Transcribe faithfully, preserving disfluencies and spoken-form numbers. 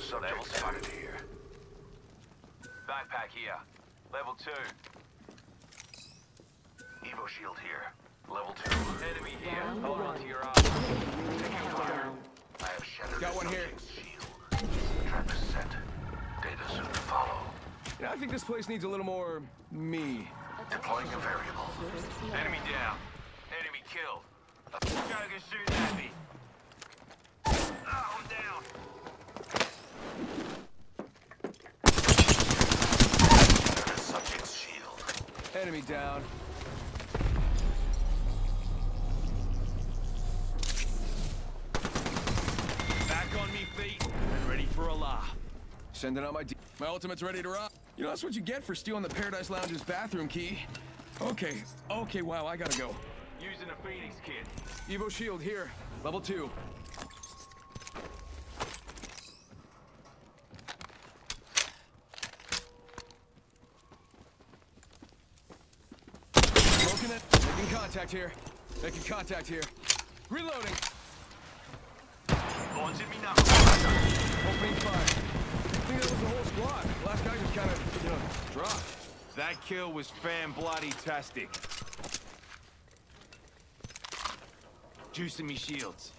Subject spotted here. Backpack here. Level two. Evo shield here. Level two. Enemy here. Hold on to your arm. Taking fire. I have shattered Got one here. Shield. Trap is set. Data soon to follow. Yeah, I think this place needs a little more me. Deploying a variable. Enemy down. Enemy killed. Gotta get shooting at me. Oh, I'm down. Subject's shield. Enemy down. Back on me feet and ready for a laugh. Sending out my D. My ultimate's ready to rock. You know, that's what you get for stealing the Paradise Lounge's bathroom key. Okay, okay, wow, I gotta go. Using a Phoenix kit. Evo shield here, level two. Smoking it. Making contact here. Making contact here. Reloading. Launching me now. Opening fire. I think that was the whole squad. Last guy just kind of, you know, dropped. That kill was fan-bloody-tastic. Juicing me shields.